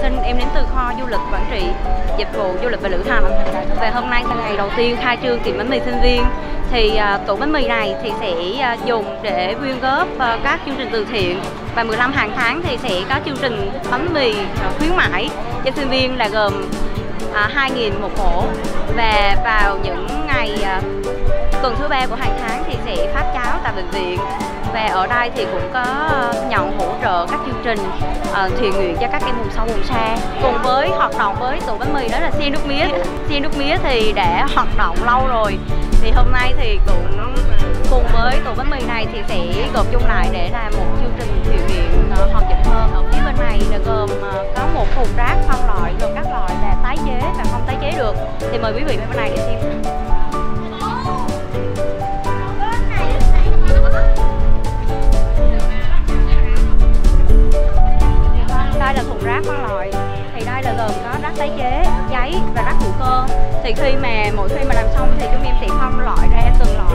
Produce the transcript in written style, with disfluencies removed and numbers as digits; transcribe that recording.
Sinh, em đến từ kho du lịch Quảng Trị, dịch vụ du lịch và lữ hành. Và hôm nay là ngày đầu tiên khai trương tiệm bánh mì sinh viên. Thì tủ bánh mì này thì sẽ dùng để quyên góp các chương trình từ thiện, và 15 hàng tháng thì sẽ có chương trình bánh mì khuyến mãi cho sinh viên là gồm 2.000 một ổ. Và vào những ngày tuần thứ 3 của hàng tháng thì sẽ phát cháo tại bệnh viện. Và ở đây thì cũng có nhận hỗ trợ các chương trình thiện nguyện cho các em vùng sâu vùng xa. Cùng với hoạt động với tủ bánh mì đó là Xiên nước mía. Xiên nước mía thì đã hoạt động lâu rồi. Thì hôm nay thì cũng cùng với tủ bánh mì này thì sẽ gộp chung lại để làm một chương trình thiện nguyện hoàn chỉnh hơn. Ở phía bên này là gồm có một thùng rác phân loại gồm các loại là tái chế và không tái chế được. Thì mời quý vị bên này để xem. Đây là thùng rác phân loại. Thì đây là gồm có rác tái chế, giấy và rác hữu cơ. Thì mỗi khi mà làm xong thì chúng em sẽ phân loại ra từng loại